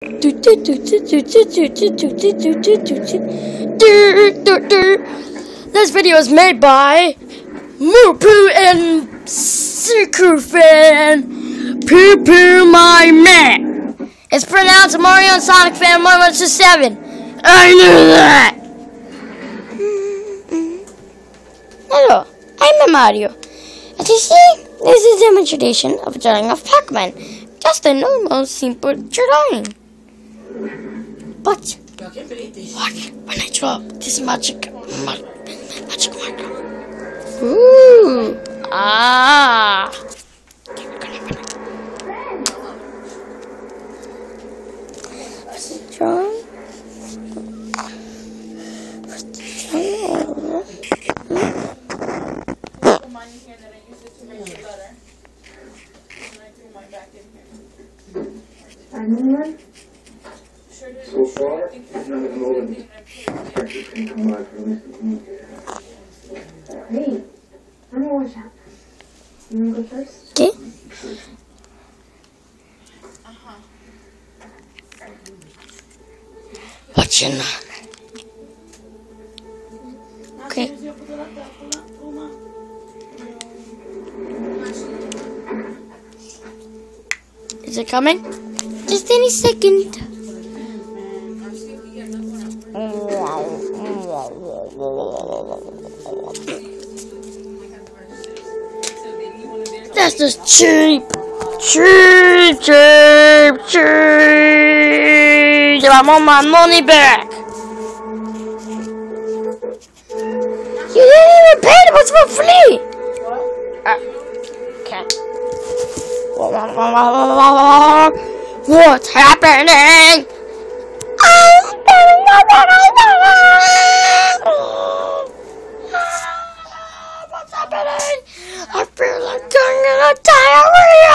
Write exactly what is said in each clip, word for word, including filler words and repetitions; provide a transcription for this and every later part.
This video is made by Moo-Poo and Suku-Fan. Poo-Poo my man. It's pronounced Mario and Sonic Fan one one two seven. I knew that. Hello, I'm Mario. As you see, this is a demonstration of drawing of Pac-Man. Just a normal, simple drawing. But what when I draw this magic, ma magic marker? Ooh, ah. Okay, we're gonna open it. What's the drawing? What's the drawing? Anyone? So far, none of more than practice can come out from this technique. Hey, I'm gonna watch out. You wanna go first? Okay. Uh-huh. Watching that. Okay. Is it coming? Just any second. That's just cheap. Cheap, cheap, cheap. I want my money back. You didn't even pay it. It was for free. Uh, okay. What's happening? What's happening? I feel like I'm gonna diarrhea.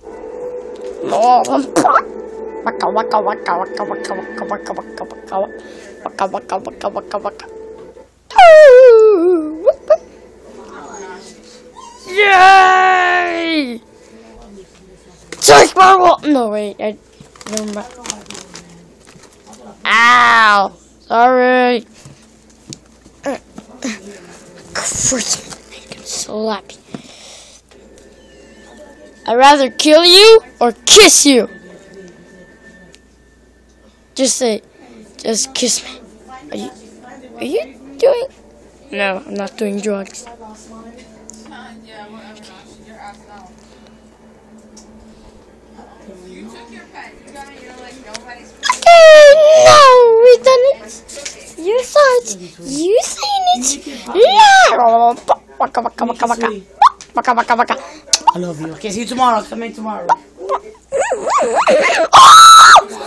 Waka waka waka waka waka waka waka waka waka waka waka waka waka waka. Yay! Take my wall. No wait, I remember. Ow! Sorry. I'm so happy. I'd rather kill you or kiss you. Just say, just kiss me. Are you, are you doing? No, I'm not doing drugs. Okay, no, we done it. You saw it. You seen it. Yeah. Waka waka waka waka. Waka waka waka. I love you. Okay, see you tomorrow. Come in tomorrow. Oh!